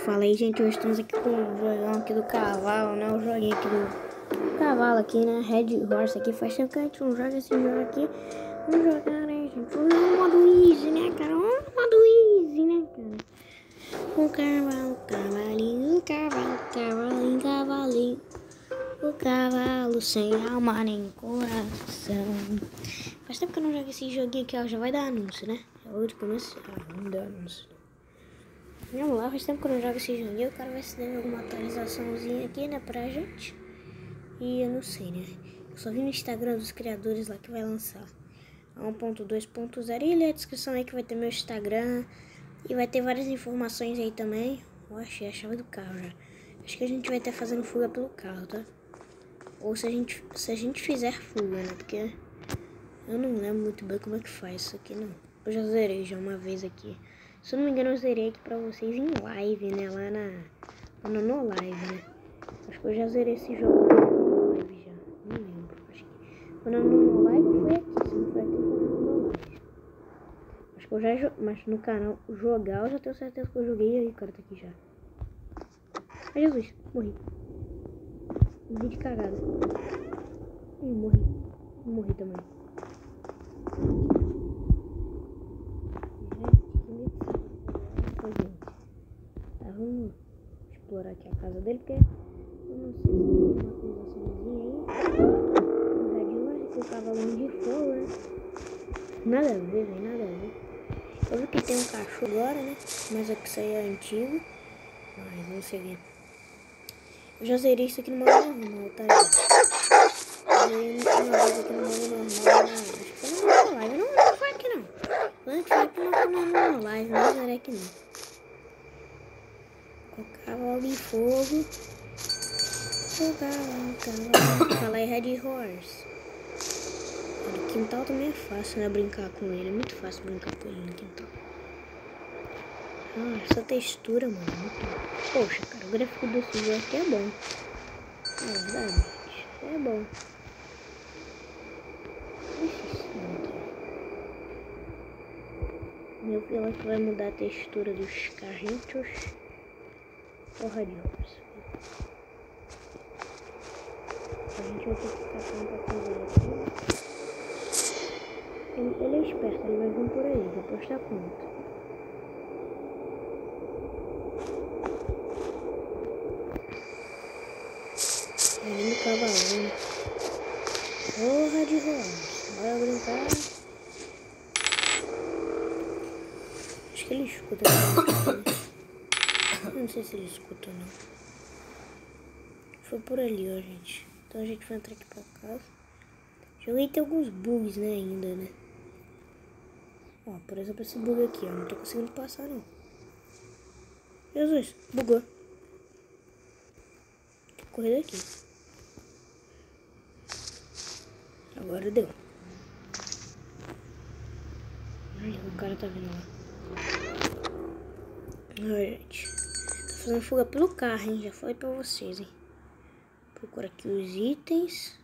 Fala aí, gente, hoje estamos aqui com o jogão aqui do cavalo, né? O joguinho aqui do cavalo aqui, né? Red Horse aqui. Faz tempo que a gente não joga esse jogo aqui. Vamos jogar, né, gente? Vamos no modo easy, né, cara? Vamos no modo easy, né, cara? O cavalo, cavalinho, cavalo, cavalinho, cavalinho. O cavalo sem alma nem coração. Faz tempo que eu não jogo esse joguinho aqui, ó. Já vai dar anúncio, né? É o último anúncio. Não dá anúncio. Vamos lá, faz tempo que eu não jogo esse joguinho. Eu quero ver se tem alguma atualizaçãozinha aqui, né, pra gente. E eu não sei, né? Eu só vi no Instagram dos criadores lá que vai lançar a 1.2.0. E lê a descrição aí que vai ter meu Instagram. E vai ter várias informações aí também. Eu achei a chave do carro já. Acho que a gente vai estar fazendo fuga pelo carro, tá? Ou se a gente fizer fuga, né? Porque eu não lembro muito bem como é que faz isso aqui, não. Eu já zerei já uma vez aqui. Se eu não me engano, eu zerei aqui pra vocês em live, né? Lá no live, né? Acho que eu já zerei esse jogo no live já. Não lembro. Acho que quando eu no live foi aqui. Se não foi aqui, foi no live. Acho que eu já mas no canal jogar eu já tenho certeza que eu joguei. E aí o cara tá aqui já. Ai, Jesus, morri. Morri de cagada. Ih, morri. Morri também. Tá, vamos explorar aqui a casa dele, porque eu não sei se tem uma atualizaçãozinha aí. O Red Horse, o cavalão de fogo, né? Nada a ver, velho, nada a ver. Eu vi que tem um cachorro agora, né? Mas é que isso aí é antigo. Mas vamos seguir. Eu já zerei isso aqui no modo normal, tá, gente? Eu zerei uma vez aqui no modo normal, né? Acho que foi na nossa live. Não foi aqui, não. Antes foi aqui na live, não zerei aqui, não. O cavalo de fogo. O cavalo. Fala aí, Red Horse. O quintal também é fácil, né? Brincar com ele. É muito fácil brincar com ele no quintal. Ah, essa textura, mano. Muito... Poxa, cara, o gráfico desse jogo aqui é bom. É verdade, gente. É bom. Meu filho que vai mudar a textura dos carrinhos. Porra de Horse. A gente vai ter que ficar com um pouquinho aqui. Ele é esperto, ele vai vir por aí, depois tá pronto. Ali no cavalinho. Porra de Horse. Bora brincar. Acho que ele escuta. Não sei se ele escuta ou não. Foi por ali, ó, gente. Então a gente vai entrar aqui pra casa. Joguei tem alguns bugs, né, ainda, né? Ó, por exemplo, esse bug aqui, ó. Não tô conseguindo passar, não. Jesus, bugou. Tem que correr daqui. Agora deu. Ai, o cara tá vindo lá. Ai, gente. Tá fazendo fuga pelo carro, hein? Já falei pra vocês, hein? Procura aqui os itens.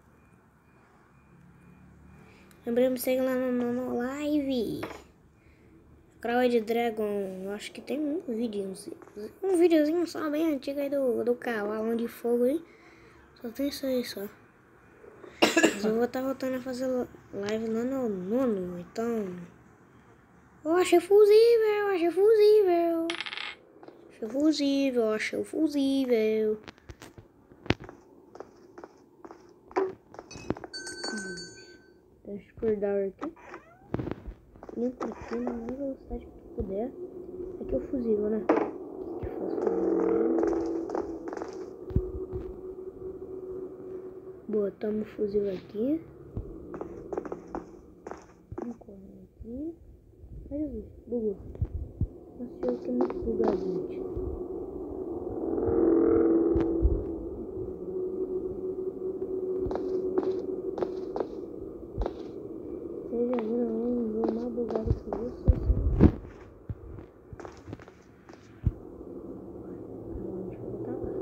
Lembrei, me segue lá no live. Crow Dragon. Eu acho que tem um videozinho só bem antigo aí do cavalo de fogo aí. Só tem isso aí só. Mas eu vou estar voltando a fazer live lá no nono, então... Eu achei fusível, achei fusível. Achei fusível, achei fusível. Deixa eu acordar aqui. Entra aqui na maior velocidade que tu puder. Aqui é o fusível, né? Aqui faz fusível. Botamos o fusível aqui. Vamos correr aqui. Ai, Jesus, bugou. Nossa, eu jogo aqui é muito bugado, gente. Vocês já viram um jogo mais bugado que isso? Deixa eu botar lá.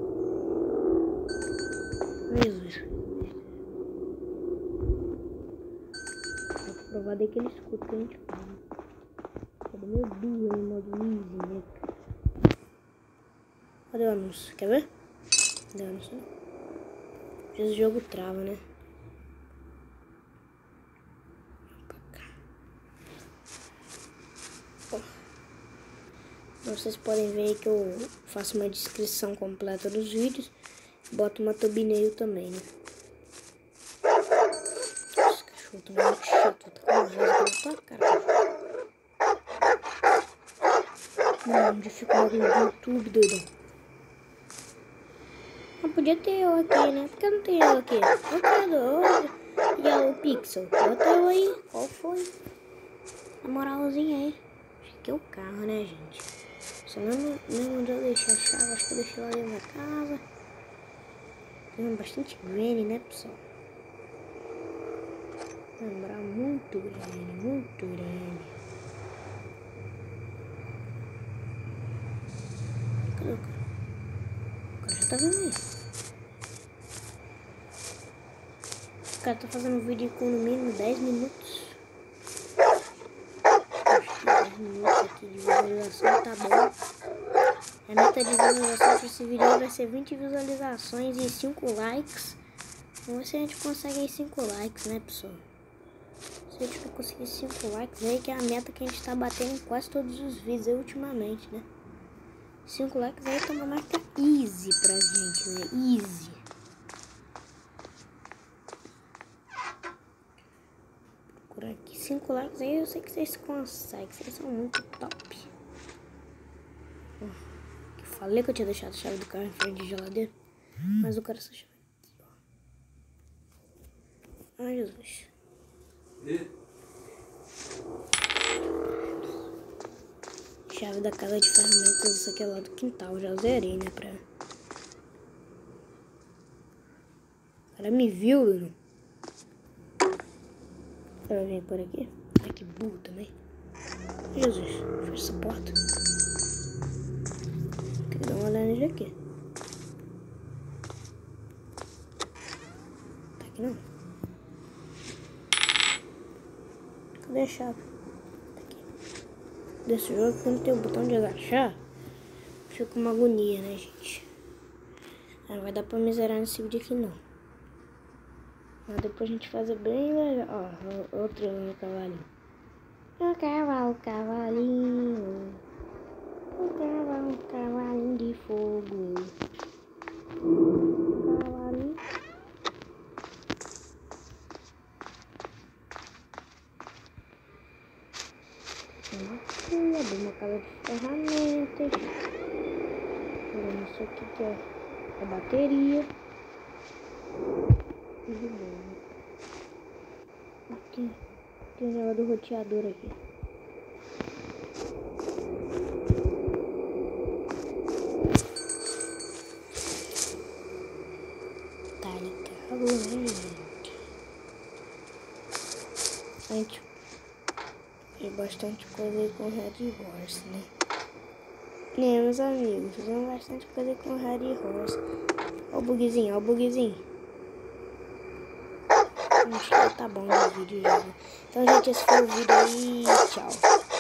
Ai, Jesus. Vou provar daí que ele escuta que a gente fala. Cadê meu burro em modo easy, né? Cadê o anúncio? Quer ver? Cadê o anúncio? Às vezes o jogo trava, né? Vocês podem ver aí que eu faço uma descrição completa dos vídeos. Boto uma thumbnail também, né? Esse cachorro tá muito chato. Tá com raiva na tua cara. Onde fica o bagulho do YouTube, doidão? Não podia ter eu aqui, né? Por que não tem eu aqui? Eu quero Yellow Pixel. Bota eu aí. Qual foi? Na moralzinha aí. Acho que é o carro, né, gente? Só lembro onde eu deixei a chave. Acho que eu deixei lá dentro da casa. Tem bastante granny, né, pessoal? Lembrar muito grande, muito grande. Cadê o cara? O cara já tá vendo aí. O cara tá fazendo um vídeo com no mínimo 10 minutos. Acho que 10 minutos aqui de visualização tá bom. A meta de visualização para esse vídeo vai ser 20 visualizações e 5 likes. Vamos ver se a gente consegue aí 5 likes, né, pessoal? Se a gente conseguir 5 likes aí, que é a meta que a gente tá batendo em quase todos os vídeos aí ultimamente, né? 5 likes aí tá uma marca easy pra gente, né? Easy. Procurar aqui 5 likes aí, eu sei que vocês conseguem, vocês são muito top. Falei que eu tinha deixado a chave do carro em frente de geladeira, mas o cara essa chave aqui, ó. Ai, Jesus. Chave da casa de ferramentas, isso aqui é lá do quintal, já zerei, né, pra... O cara me viu, Bruno. O cara vem por aqui. Ai, que burro também. Jesus, fecha essa porta. Tem que dar uma olhada nisso aqui. Tá aqui não. Cadê a chave? Tá aqui. Desse jogo, quando tem o botão de agachar, fica uma agonia, né, gente? Não vai dar pra me zerar nesse vídeo aqui, não. Mas depois a gente faz bem legal. Ó, outro cavalinho. O cavalo, cavalinho. O cavalo, cavalinho de fogo. Cavalinho. Aqui, abri uma casa de ferramentas. Isso aqui que é a bateria. Tudo bom. Aqui tem o negócio do roteador aqui. Tá ligado, né, gente? A gente fez bastante coisa aí com Red Horse, né? Meus amigos, fizemos bastante coisa com Red Horse. Ó o bugzinho, ó o bugzinho. Acho que tá bom no vídeo já. Então, gente, esse foi o vídeo aí. Tchau.